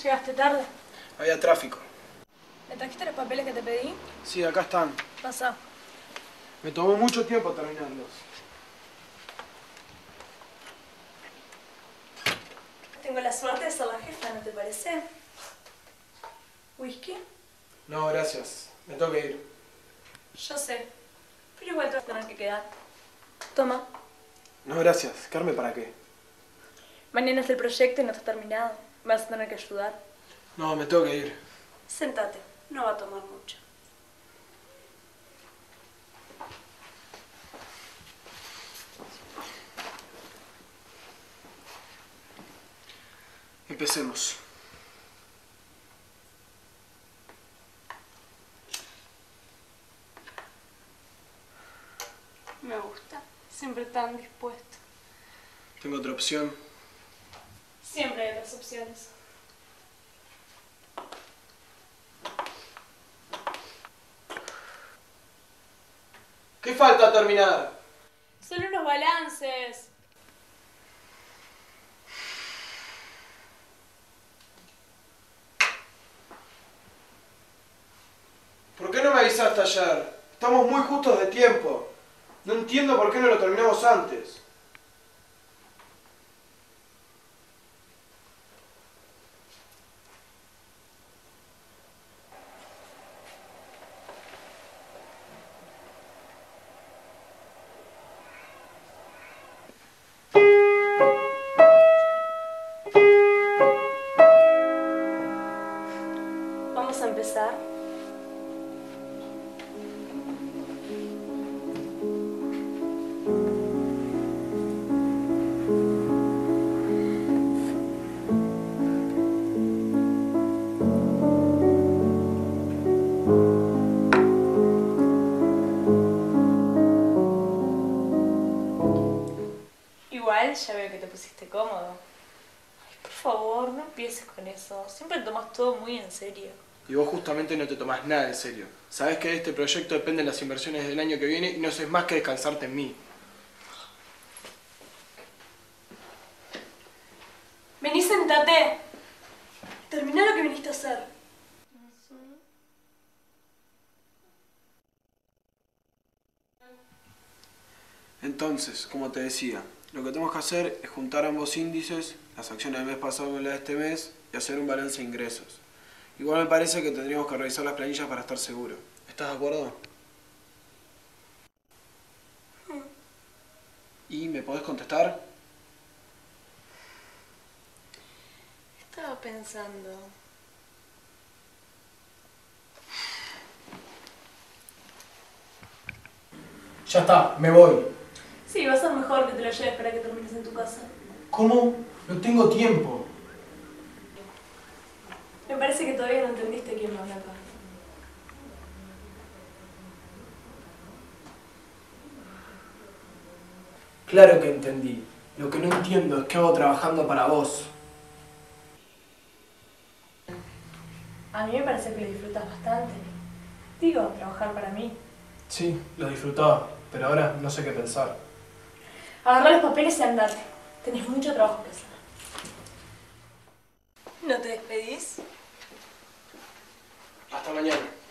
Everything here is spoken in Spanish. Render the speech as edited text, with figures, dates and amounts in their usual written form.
¿Llegaste tarde? Había tráfico. ¿Me trajiste los papeles que te pedí? Sí, acá están. Pasá. Me tomó mucho tiempo terminarlos. Tengo la suerte de ser la jefa, ¿no te parece? ¿Whisky? No, gracias. Me tengo que ir. Yo sé, pero igual te vas a tener que quedar. Toma. No, gracias. ¿Quedarme para qué? Mañana es el proyecto y no está terminado. Me vas a tener que ayudar. No, me tengo que ir. Sentate, no va a tomar mucho. Empecemos. Me gusta. Siempre tan dispuesto. ¿Tengo otra opción? Siempre hay otras opciones. ¿Qué falta terminar? Son unos balances. ¿Por qué no me avisaste ayer? Estamos muy justos de tiempo. No entiendo por qué no lo terminamos antes. Vamos a empezar. Igual ya veo que te pusiste cómodo. Ay, por favor, no empieces con eso. Siempre tomas todo muy en serio. Y vos justamente no te tomás nada en serio. Sabés que de este proyecto dependen las inversiones del año que viene y no haces más que descansarte en mí. Vení, sentate. Terminá lo que viniste a hacer. Entonces, como te decía, lo que tenemos que hacer es juntar ambos índices, las acciones del mes pasado con las de este mes, y hacer un balance de ingresos. Igual me parece que tendríamos que revisar las planillas para estar seguros. ¿Estás de acuerdo? ¿Y me podés contestar? Estaba pensando. Ya está, me voy. Sí, va a ser mejor que te lo lleves para que termines en tu casa. ¿Cómo? No tengo tiempo. Me parece que todavía no entendiste quién manda acá. Claro que entendí. Lo que no entiendo es qué hago trabajando para vos. A mí me parece que lo disfrutas bastante. Digo, trabajar para mí. Sí, lo disfrutaba, pero ahora no sé qué pensar. Agarrá los papeles y andate. Tenés mucho trabajo que hacer. ¿No te despedís? Hasta mañana.